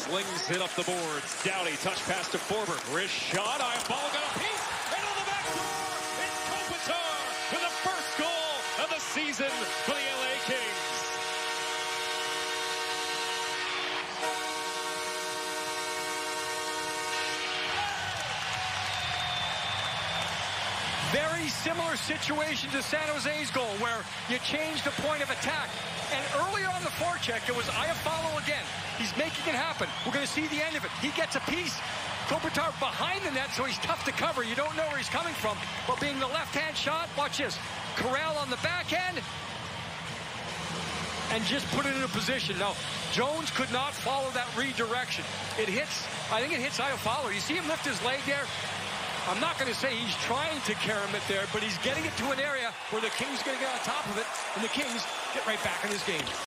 slings it up the boards. Doughty, touch pass to Forward. Wrist shot. Ball got a piece. And on the back door, it's Kopitar with the first goal of the season for the LA Kings. Very similar situation to San Jose's goal, where you change the point of attack. And earlier on the forecheck, it was Iafallo again. He's making it happen. We're going to see the end of it. He gets a piece. Kopitar behind the net, so he's tough to cover. You don't know where he's coming from. But being the left-hand shot, watch this. Corral on the backhand, and just put it in a position. Now, Jones could not follow that redirection. It hits, I think it hits Iafallo. You see him lift his leg there? I'm not going to say he's trying to carry it there, but he's getting it to an area where the Kings are going to get on top of it, and the Kings get right back in this game.